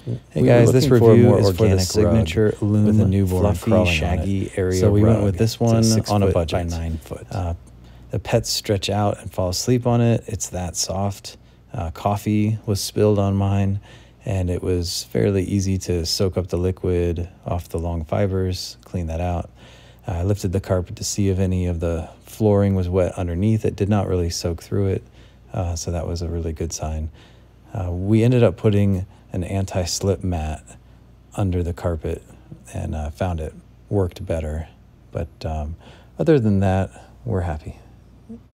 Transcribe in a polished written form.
Hey guys, this review is for the signature Loom with a newborn fluffy, shaggy area. So we went with this one on a budget by 9 foot. The pets stretch out and fall asleep on it. It's that soft. Coffee was spilled on mine, and it was fairly easy to soak up the liquid off the long fibers, clean that out. I lifted the carpet to see if any of the flooring was wet underneath. It did not really soak through it, so that was a really good sign. We ended up putting an anti-slip mat under the carpet and found it worked better. But other than that, we're happy.